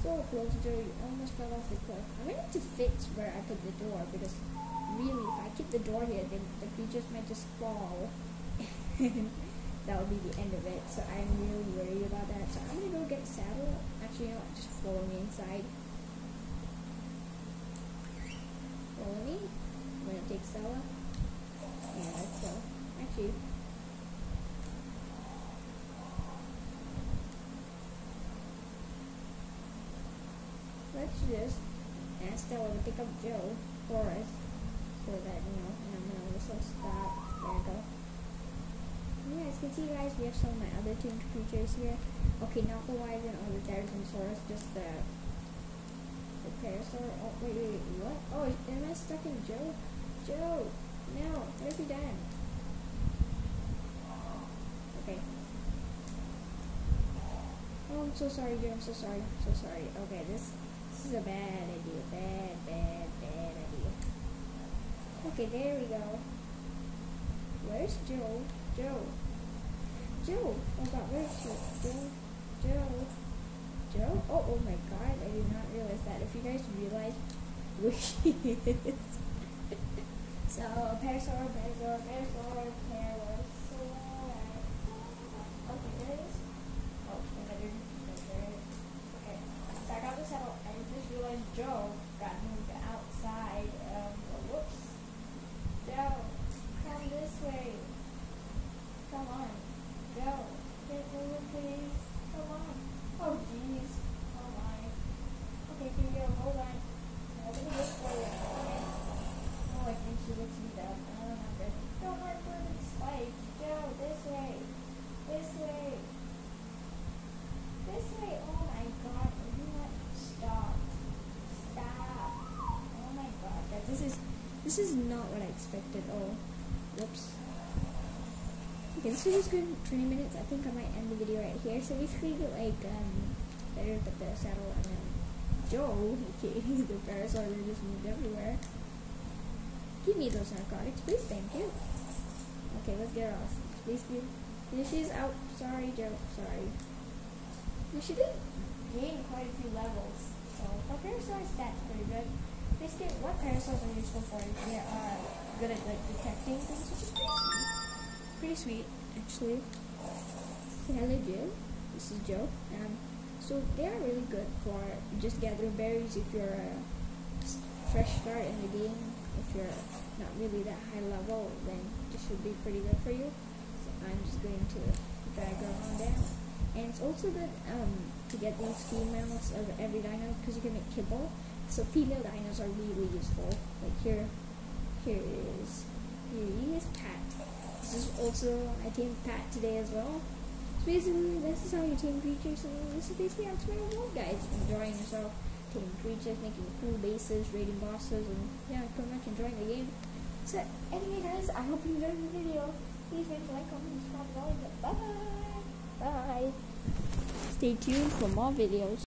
so close, Joe. You almost fell off the cliff. I'm going to fix where I put the door because really, if I keep the door here, then the creatures might just fall. That would be the end of it. So I'm really worried about that. So I'm gonna go get a saddle. Actually, you know what? Just follow me inside. Follow me. I'm gonna take Stella. Yeah, let's go. Actually, let's just ask Stella to pick up Joe for us, so that, you know, and I'm gonna also stop. There we go. Yeah, as you can see, guys, we have some of my other tamed creatures here. Okay, not the wyvern or the Tyrannosaurus, just the parasaur. Oh, wait, what? Oh, am I stuck in Joe? Joe! No, where's he done? Okay. Oh, I'm so sorry, Joe. I'm so sorry. I'm so sorry. Okay, this is a bad idea. Bad idea. Okay, there we go. Where's Joe? Joe! Oh god, where is she? Joe? Oh my god, I did not realize that. If you guys realize where she is. So, parasaur. Okay, there it is. Oh, okay. So I got the saddle, and I just realized Joe got moved outside. Whoops. Joe, come this way. Come on, go. Get over, please. Come on. Oh, jeez. Oh, my. Okay, here we go. Hold on. I'm gonna look for you. Okay. Oh, I think she looks beat up. I don't know. Don't work for the spike. Go this way. This way. This way. Oh, my God. You know what? Stop. Oh, my God. This is not what I expected. Oh, whoops. Okay, this video's going 20 minutes. I think I might end the video right here. So basically, like, better put the saddle, and then Joe, aka the parasaur, just moved everywhere. Give me those narcotics, please, thank you. Okay, let's get her off. Please, she's out. Sorry, Joe. Sorry. She did gain quite a few levels. So, for parasaur stats, pretty good. Basically, what parasaurs are useful for is they are good at, like, detecting things, which is pretty sweet, actually. Say hello, Joe. This is Joe. So they are really good for just gathering berries if you're a fresh start in the game. If you're not really that high level, then this should be pretty good for you. So I'm just going to drag her on down. And it's also good to get these females of every dino because you can make kibble. So female dinos are really useful. Like here is Pat. This is also, I tamed Pat today as well. So basically, this is how you tame creatures, and this is basically Ark Survival Evolved, guys. Enjoying yourself, taming creatures, making cool bases, raiding bosses, and yeah, pretty much enjoying the game. So anyway, guys, I hope you enjoyed the video. Please make a like, comment, subscribe, bye. Bye. Stay tuned for more videos.